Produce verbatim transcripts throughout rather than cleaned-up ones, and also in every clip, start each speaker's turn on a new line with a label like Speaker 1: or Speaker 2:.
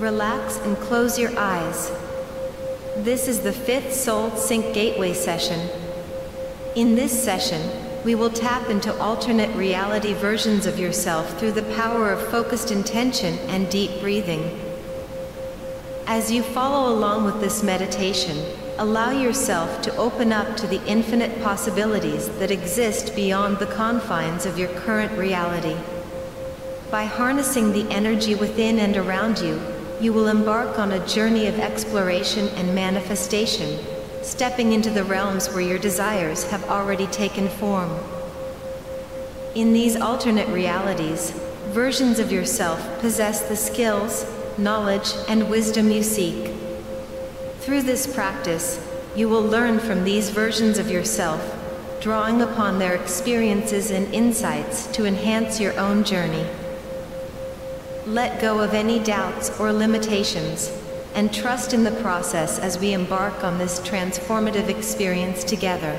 Speaker 1: Relax and close your eyes. This is the fifth Soul Sync Gateway session. In this session, we will tap into alternate reality versions of yourself through the power of focused intention and deep breathing. As you follow along with this meditation, allow yourself to open up to the infinite possibilities that exist beyond the confines of your current reality. By harnessing the energy within and around you, you will embark on a journey of exploration and manifestation, stepping into the realms where your desires have already taken form. In these alternate realities, versions of yourself possess the skills, knowledge, and wisdom you seek. Through this practice, you will learn from these versions of yourself, drawing upon their experiences and insights to enhance your own journey. Let go of any doubts or limitations, and trust in the process as we embark on this transformative experience together.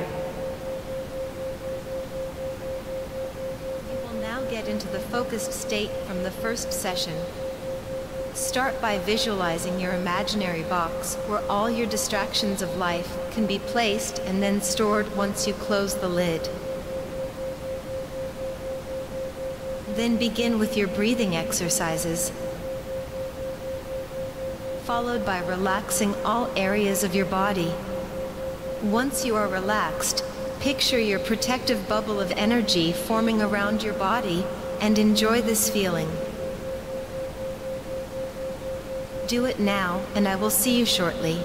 Speaker 1: You will now get into the focused state from the first session. Start by visualizing your imaginary box where all your distractions of life can be placed and then stored once you close the lid. Then begin with your breathing exercises, followed by relaxing all areas of your body. Once you are relaxed, picture your protective bubble of energy forming around your body and enjoy this feeling. Do it now, and I will see you shortly.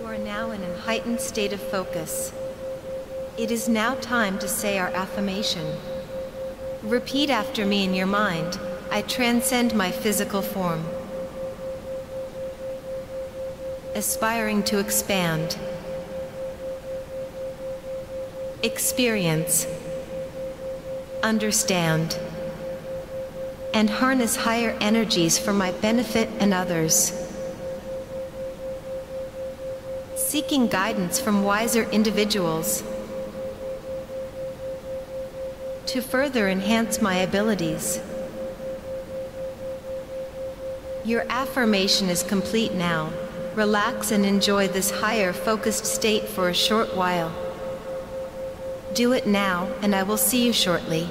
Speaker 1: are now in a heightened state of focus. It is now time to say our affirmation. Repeat after me in your mind. I transcend my physical form, aspiring to expand, experience, understand, and harness higher energies for my benefit and others. Seeking guidance from wiser individuals to further enhance my abilities. Your affirmation is complete now. Relax and enjoy this higher focused state for a short while. Do it now, and I will see you shortly.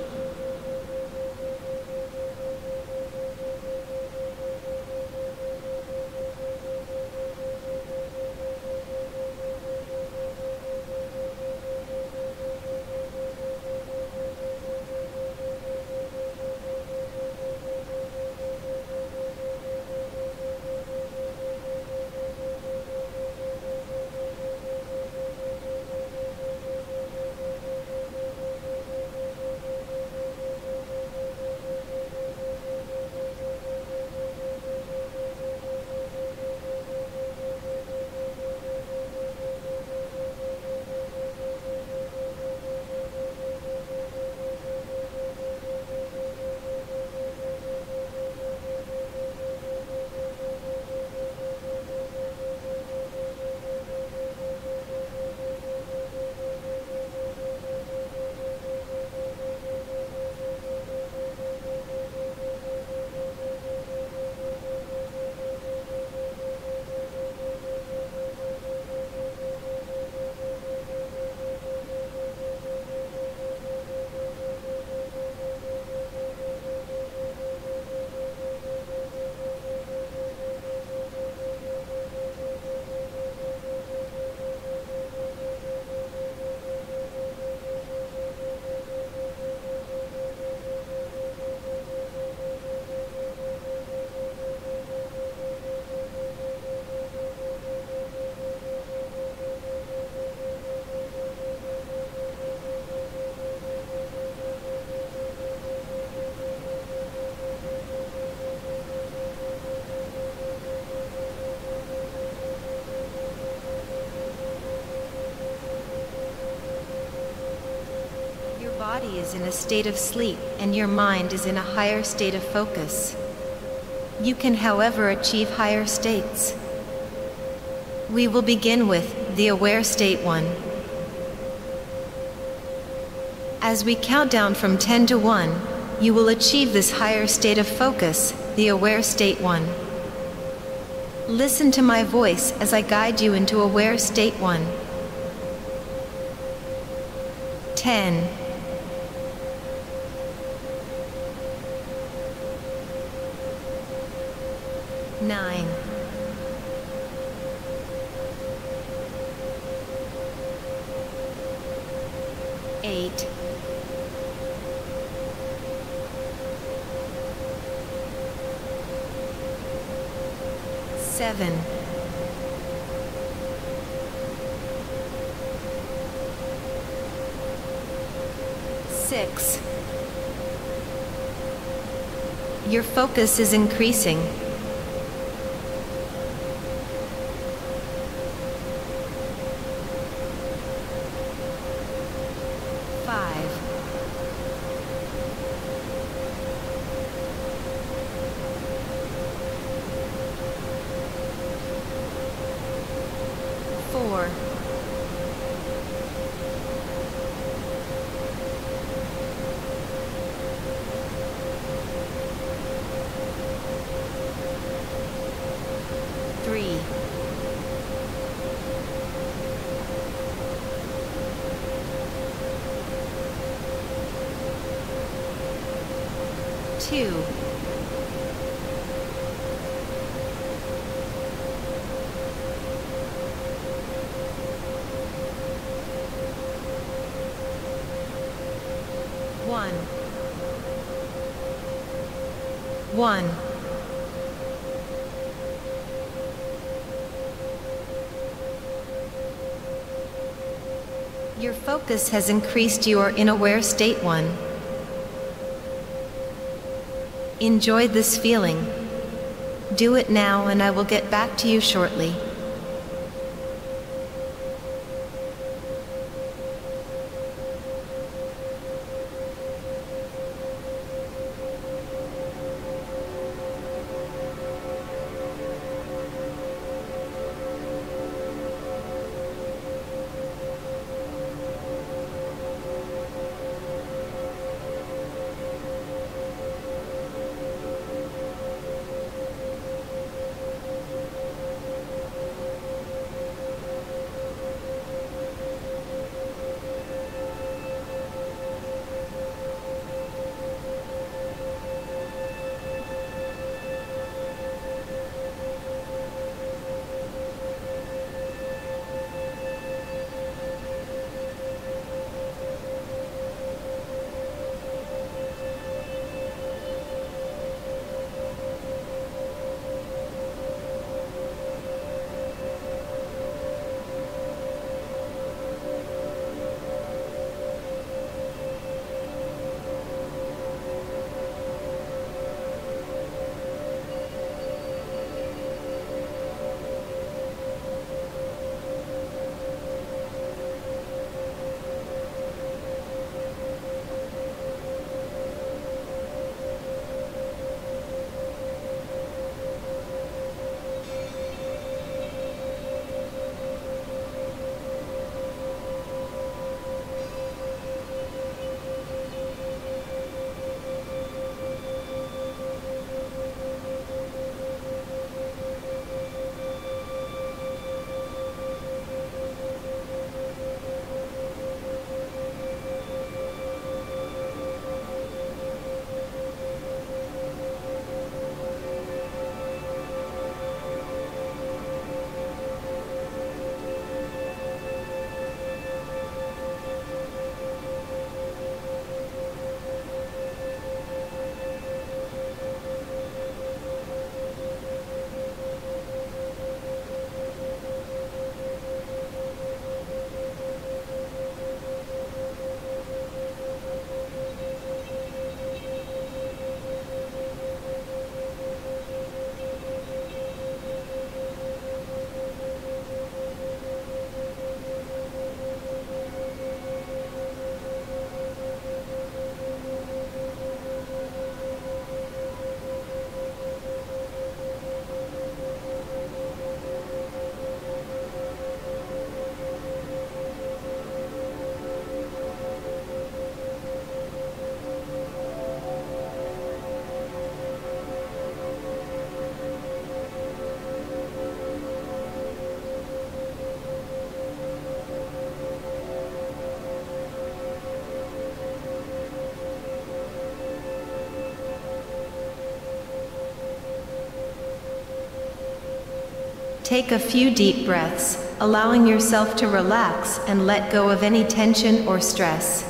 Speaker 1: Your body is in a state of sleep, and your mind is in a higher state of focus. You can, however, achieve higher states. We will begin with the aware state one. As we count down from ten to one, you will achieve this higher state of focus, the aware state one. Listen to my voice as I guide you into aware state one. ten. Nine. Eight. Seven. Six. Your focus is increasing. Five. Four. Three. Two. One. One. Your focus has increased. You are in aware state one. Enjoy this feeling. Do it now and I will get back to you shortly. Take a few deep breaths, allowing yourself to relax and let go of any tension or stress.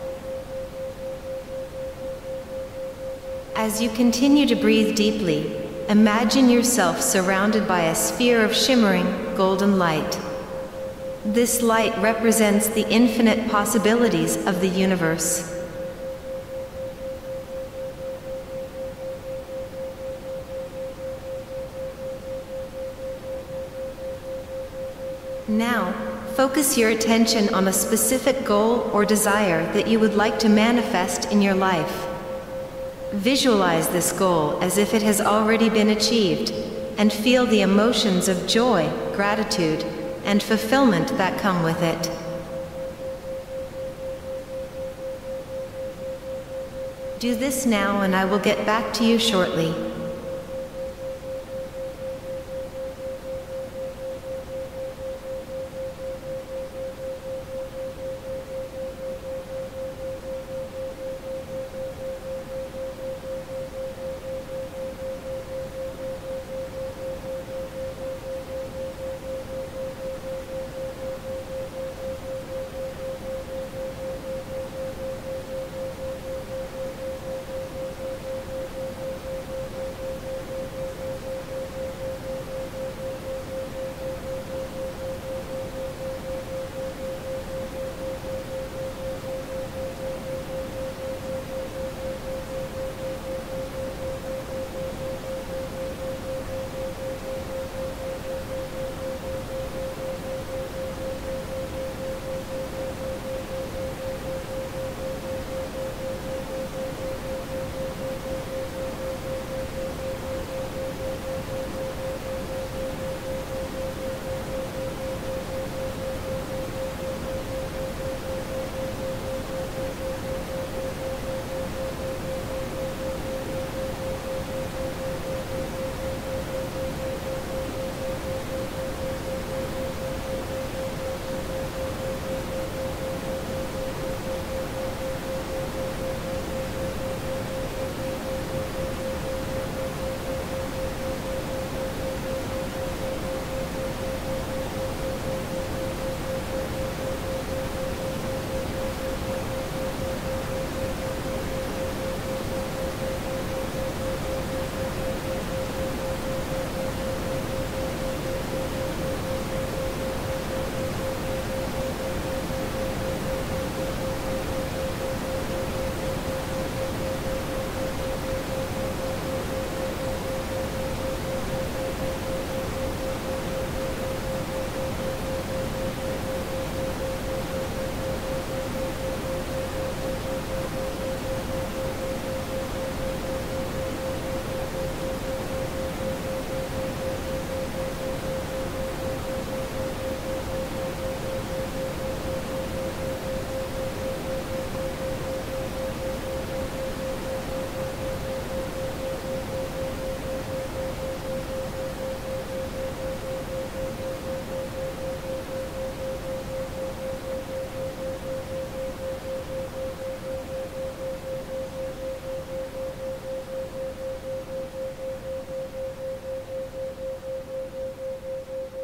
Speaker 1: As you continue to breathe deeply, imagine yourself surrounded by a sphere of shimmering, golden light. This light represents the infinite possibilities of the universe. Now, focus your attention on a specific goal or desire that you would like to manifest in your life. Visualize this goal as if it has already been achieved, and feel the emotions of joy, gratitude, and fulfillment that come with it. Do this now and I will get back to you shortly.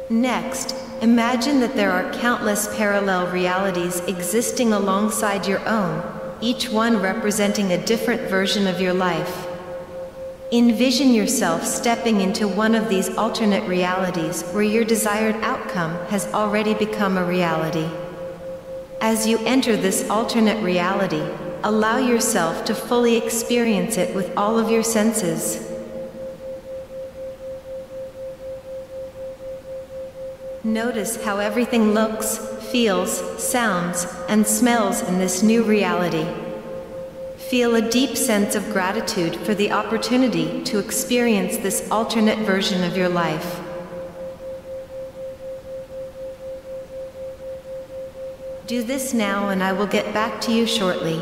Speaker 1: Next, imagine that there are countless parallel realities existing alongside your own, each one representing a different version of your life. Envision yourself stepping into one of these alternate realities where your desired outcome has already become a reality. As you enter this alternate reality, allow yourself to fully experience it with all of your senses. Notice how everything looks, feels, sounds, and smells in this new reality. Feel a deep sense of gratitude for the opportunity to experience this alternate version of your life. Do this now, and I will get back to you shortly.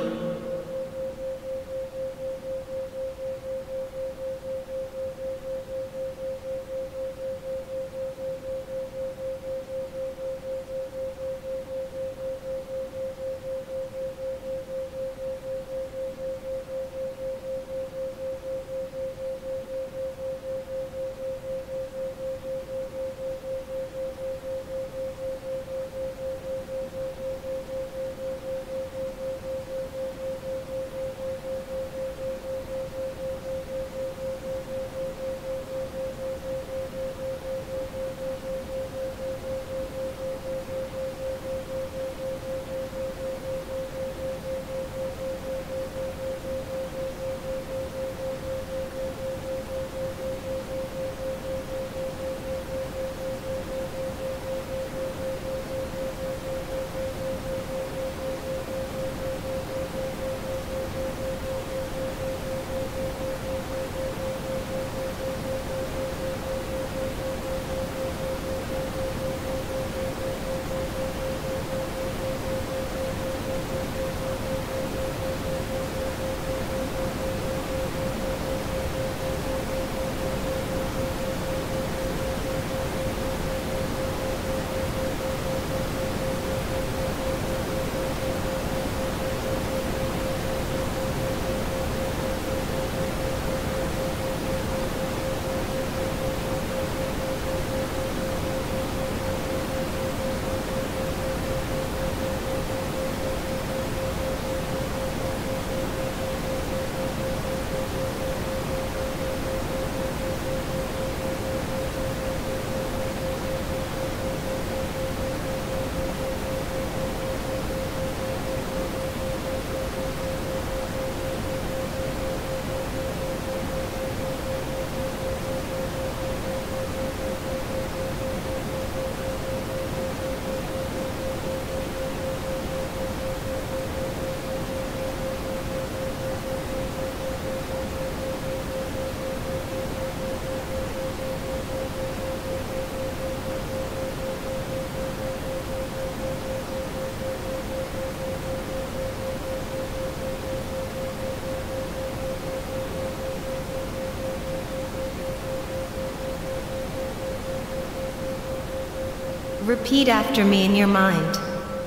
Speaker 1: Repeat after me in your mind.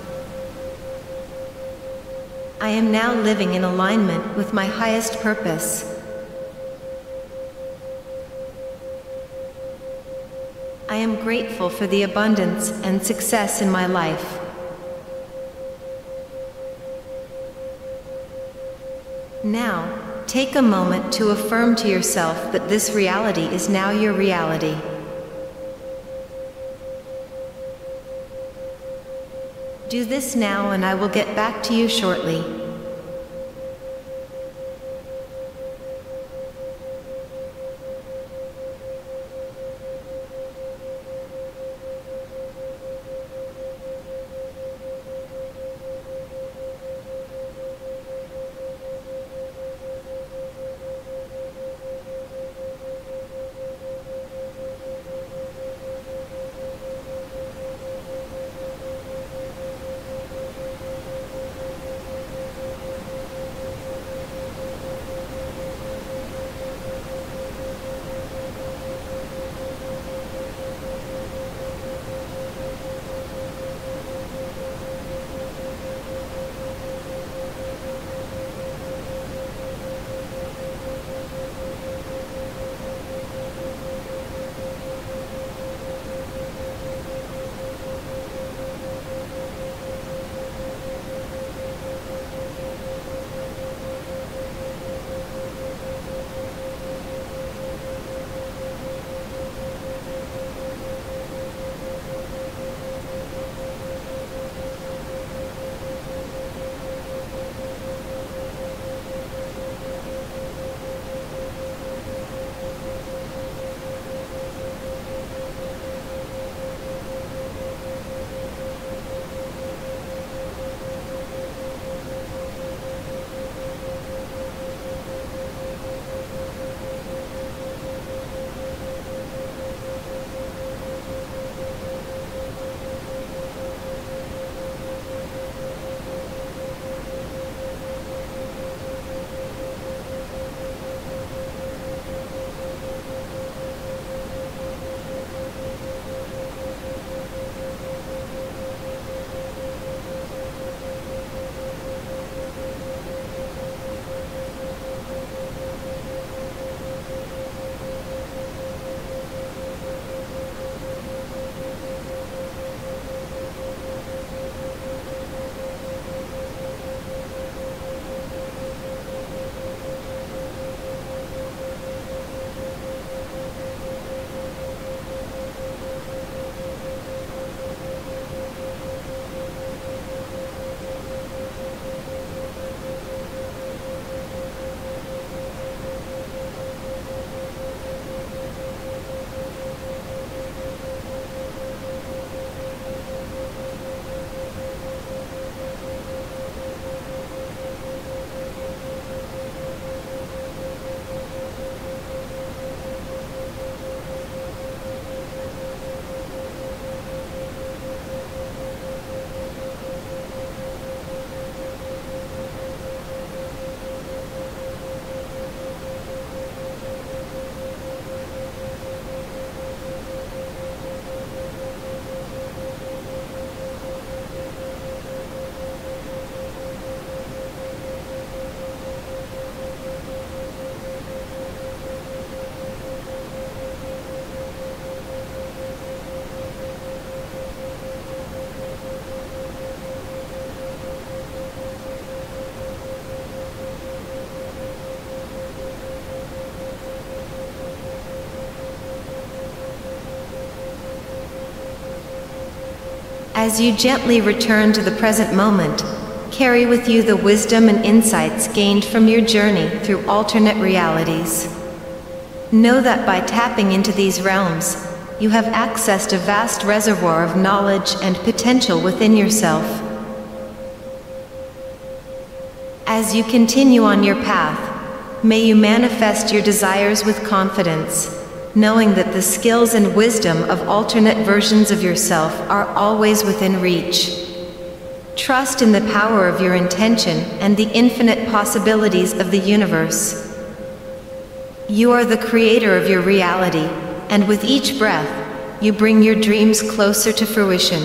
Speaker 1: I am now living in alignment with my highest purpose. I am grateful for the abundance and success in my life. Now, take a moment to affirm to yourself that this reality is now your reality. Do this now, and I will get back to you shortly. As you gently return to the present moment, carry with you the wisdom and insights gained from your journey through alternate realities. Know that by tapping into these realms, you have accessed a vast reservoir of knowledge and potential within yourself. As you continue on your path, may you manifest your desires with confidence, knowing that the skills and wisdom of alternate versions of yourself are always within reach. Trust in the power of your intention and the infinite possibilities of the universe. You are the creator of your reality, and with each breath, you bring your dreams closer to fruition.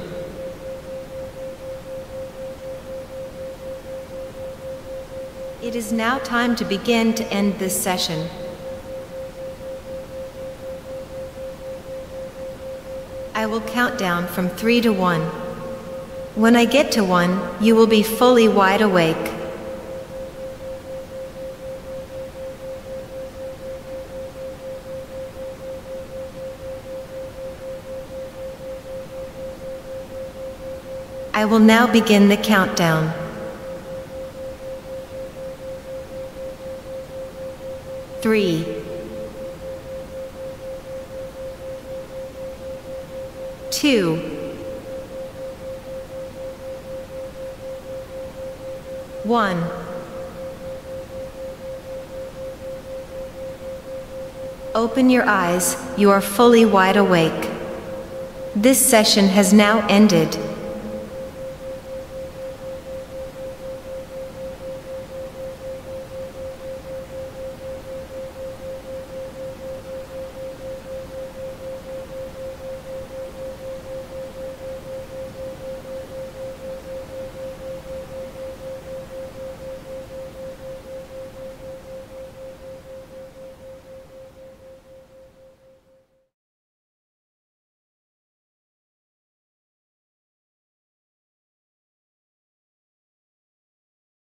Speaker 1: It is now time to begin to end this session. I will count down from three to one. When I get to one, you will be fully wide awake. I will now begin the countdown. Three, two, one. Open your eyes, you are fully wide awake. This session has now ended.